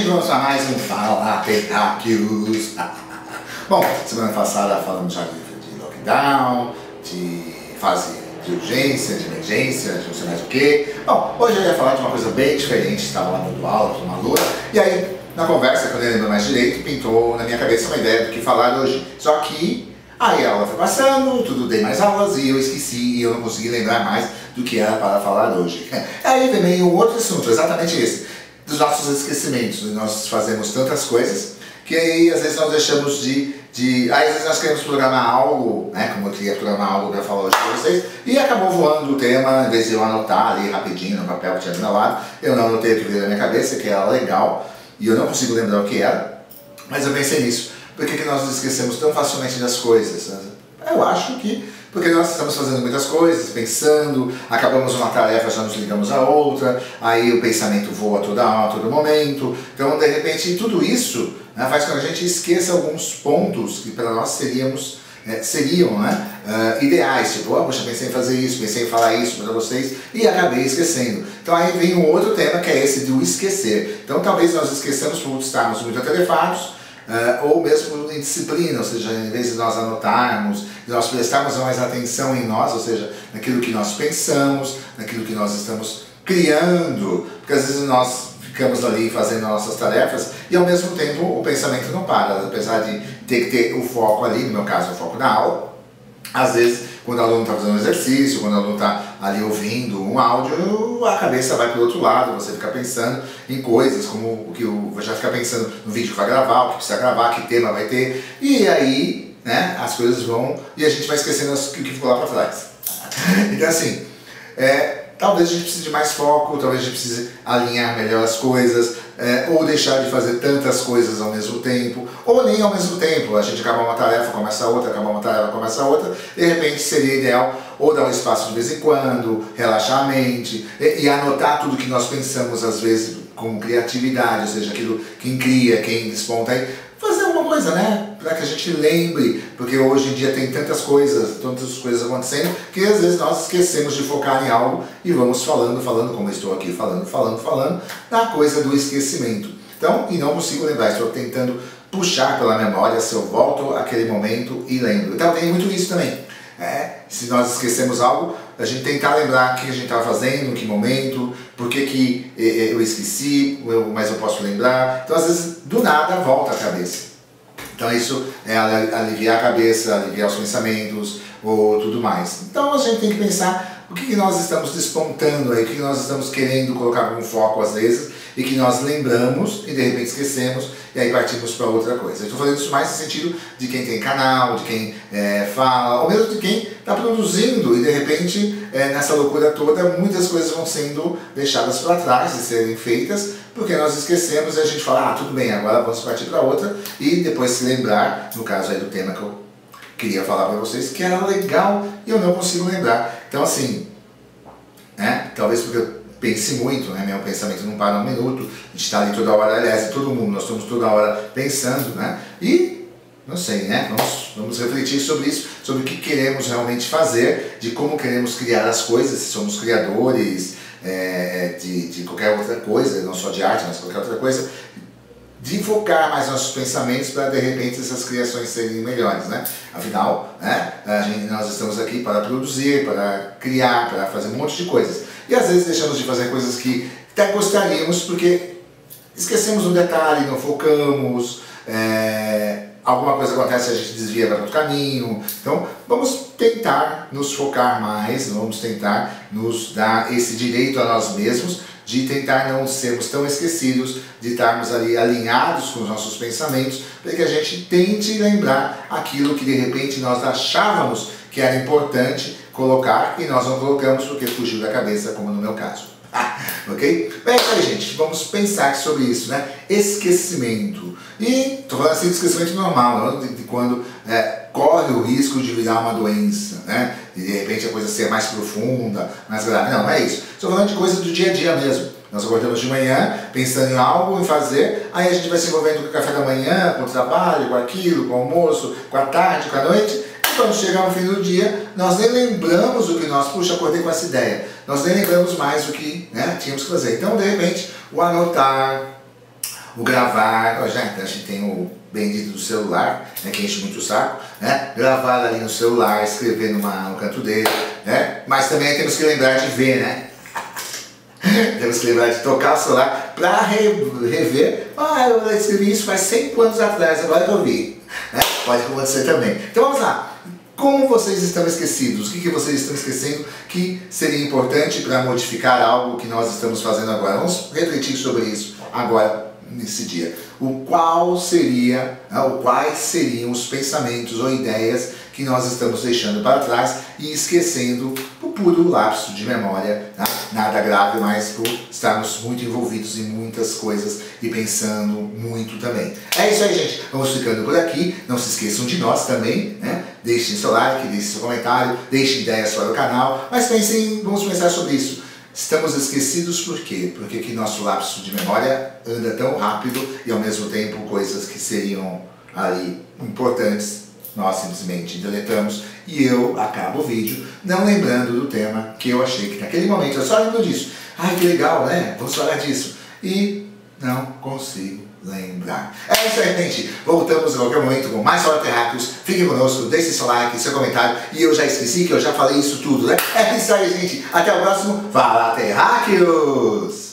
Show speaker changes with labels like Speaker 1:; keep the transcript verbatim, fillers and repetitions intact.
Speaker 1: vamos para mais um Fala Terráqueos. Bom, semana passada falamos já de, de lockdown, de fase de urgência, de emergência, de não sei mais o que. Bom, hoje eu ia falar de uma coisa bem diferente. Estava lá dando aula para uma aluna, e aí na conversa, quando eu lembro mais direito, pintou na minha cabeça uma ideia do que falar hoje. Só que aí a aula foi passando, tudo dei mais aulas e eu esqueci e eu não consegui lembrar mais do que era para falar hoje. Aí vem um outro assunto, exatamente esse, dos nossos esquecimentos. Nós fazemos tantas coisas que aí às vezes nós deixamos de, de... Aí às vezes nós queremos programar algo, né, como eu queria programar algo para falar hoje para vocês, e acabou voando o tema, em vez de eu anotar ali rapidinho no papel que tinha do meu lado, eu não anotei o que veio na minha cabeça, que era legal, e eu não consigo lembrar o que era, mas eu pensei nisso. Por que que nós nos esquecemos tão facilmente das coisas? Eu acho que porque nós estamos fazendo muitas coisas, pensando, acabamos uma tarefa, já nos ligamos a outra, aí o pensamento voa toda hora, a todo momento. Então, de repente, tudo isso, né, faz com que a gente esqueça alguns pontos que para nós seríamos, é, seriam né, uh, ideais. Tipo, oh, poxa, pensei em fazer isso, pensei em falar isso para vocês e acabei esquecendo. Então aí vem um outro tema que é esse do esquecer. Então talvez nós esqueçamos por estarmos muito atarefados, Uh, ou mesmo em disciplina, ou seja, em vez de nós anotarmos, de nós prestarmos mais atenção em nós, ou seja, naquilo que nós pensamos, naquilo que nós estamos criando, porque às vezes nós ficamos ali fazendo nossas tarefas e ao mesmo tempo o pensamento não para, apesar de ter que ter o foco ali, no meu caso o foco na aula. Às vezes, quando o aluno está fazendo um exercício, quando o aluno está ali ouvindo um áudio, a cabeça vai para o outro lado, você fica pensando em coisas, como o que o, já fica pensando no vídeo que vai gravar, o que precisa gravar, que tema vai ter, e aí, né, as coisas vão, e a gente vai esquecendo o que ficou lá para trás. Então assim, é, talvez a gente precise de mais foco, talvez a gente precise alinhar melhor as coisas, é, ou deixar de fazer tantas coisas ao mesmo tempo, ou nem ao mesmo tempo. A gente acaba uma tarefa, começa outra, acaba uma tarefa, começa outra, de repente seria ideal ou dar um espaço de vez em quando, relaxar a mente, e, e anotar tudo que nós pensamos às vezes com criatividade, ou seja, aquilo quem cria, quem desponta aí, fazer alguma coisa, né, para que a gente lembre, porque hoje em dia tem tantas coisas, tantas coisas acontecendo, que às vezes nós esquecemos de focar em algo e vamos falando, falando, como eu estou aqui falando, falando, falando, na coisa do esquecimento. Então, e não consigo lembrar, estou tentando puxar pela memória se eu volto àquele momento e lembro. Então tem muito isso também. É, se nós esquecemos algo, a gente tentar lembrar o que a gente estava fazendo, em que momento, por que que eu esqueci, mas eu posso lembrar. Então às vezes do nada volta a cabeça. Então isso é aliviar a cabeça, aliviar os pensamentos ou tudo mais. Então a gente tem que pensar o que que nós estamos despontando aí, o que que nós estamos querendo colocar como foco às vezes e que nós lembramos e de repente esquecemos e aí partimos para outra coisa. Eu estou fazendo isso mais no sentido de quem tem canal, de quem é, fala, ou mesmo de quem está produzindo e de repente é, nessa loucura toda muitas coisas vão sendo deixadas para trás de serem feitas porque nós esquecemos e a gente fala, ah, tudo bem, agora vamos partir para outra e depois se lembrar, no caso aí do tema que eu queria falar para vocês, que era legal e eu não consigo lembrar. Então assim, né, talvez porque eu pense muito, né, meu pensamento não para um minuto, a gente está ali toda hora, aliás, todo mundo, nós estamos toda hora pensando, né, e não sei, né, vamos, vamos refletir sobre isso, sobre o que queremos realmente fazer, de como queremos criar as coisas, se somos criadores é, de, de qualquer outra coisa, não só de arte, mas qualquer outra coisa, de focar mais nossos pensamentos para de repente essas criações serem melhores, né? Afinal, né, a gente, nós estamos aqui para produzir, para criar, para fazer um monte de coisas. E às vezes deixamos de fazer coisas que até gostaríamos porque esquecemos um detalhe, não focamos, é, alguma coisa acontece e a gente desvia para outro caminho. Então vamos tentar nos focar mais, vamos tentar nos dar esse direito a nós mesmos de tentar não sermos tão esquecidos, de estarmos ali alinhados com os nossos pensamentos, para que a gente tente lembrar aquilo que de repente nós achávamos que era importante colocar e nós não colocamos porque fugiu da cabeça, como no meu caso. Ok? Bem, então, gente, vamos pensar sobre isso, né? Esquecimento. E estou falando assim de esquecimento normal, não? De, de quando é, corre o risco de virar uma doença, né? E de repente a coisa ser mais profunda, mais grave. Não, não é isso. Estou falando de coisas do dia a dia mesmo. Nós acordamos de manhã, pensando em algo, em fazer, aí a gente vai se envolvendo com o café da manhã, com o trabalho, com aquilo, com o almoço, com a tarde, com a noite. E quando chegar no fim do dia, nós nem lembramos o que nós, puxa, acordei com essa ideia. Nós nem lembramos mais o que, né, tínhamos que fazer. Então, de repente, o anotar, o gravar, ó, já, a gente tem o bendito do celular, né, que enche muito o saco, né? Gravar ali no celular, escrever numa, no canto dele, né? Mas também temos que lembrar de ver, né? Temos que lembrar de tocar o celular para rever. Ah, eu escrevi isso faz cinco anos atrás, agora que eu vi. Né? Pode acontecer também. Então vamos lá. Como vocês estão esquecidos? O que, que vocês estão esquecendo que seria importante para modificar algo que nós estamos fazendo agora? Vamos refletir sobre isso agora, nesse dia. O qual seria, né, o quais seriam os pensamentos ou ideias que nós estamos deixando para trás e esquecendo por puro lapso de memória, né? Nada grave, mas por estarmos muito envolvidos em muitas coisas e pensando muito também. É isso aí, gente. Vamos ficando por aqui. Não se esqueçam de nós também, né? Deixem seu like, deixem seu comentário, deixem ideias para o canal, mas pensem, vamos pensar sobre isso. Estamos esquecidos por quê? Porque que nosso lapso de memória anda tão rápido e ao mesmo tempo coisas que seriam ali importantes nós simplesmente deletamos e eu acabo o vídeo não lembrando do tema que eu achei que naquele momento eu só lembro disso. Ai, que legal, né? Vamos falar disso. E não consigo lembrar. É isso aí, gente. Voltamos a qualquer momento com mais Fala Terráqueos. Fiquem conosco, deixem seu like, seu comentário. E eu já esqueci que eu já falei isso tudo, né? É isso aí, gente. Até o próximo Fala Terráqueos!